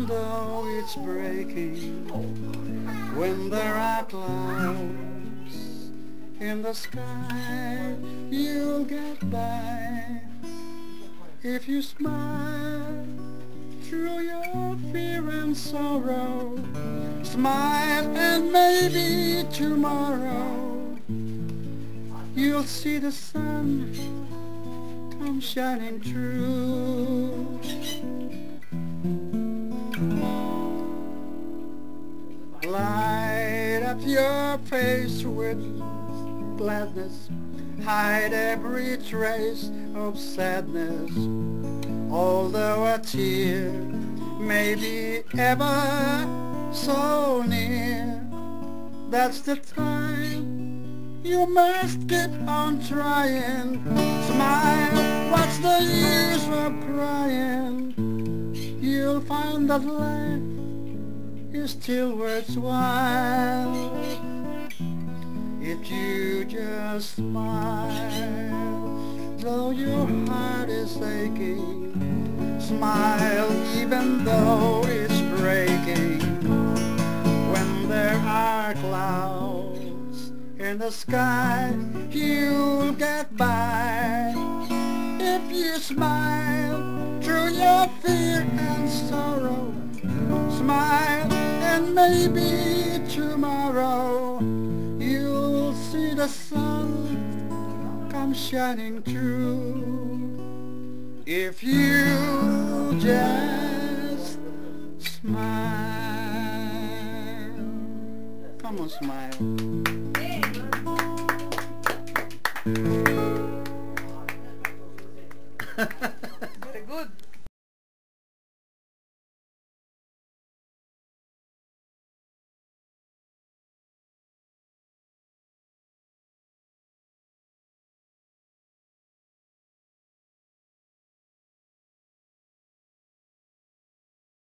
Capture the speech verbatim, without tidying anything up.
though it's breaking, when there are clouds in the sky, you'll get by if you smile through your fear and sorrow. Smile and maybe tomorrow you'll see the sun come shining through. Light up your face with gladness, hide every trace of sadness. Although a tear may be ever so near, that's the time you must keep on trying. Smile, what's the use of crying? You'll find that life is still worthwhile if you just smile. Though your heart is aching, smile even though it's breaking. When there are clouds in the sky, you'll get by if you smile through your fear and sorrow. Smile and maybe tomorrow you'll see the sun come shining through. If you just smile. Come on, smile.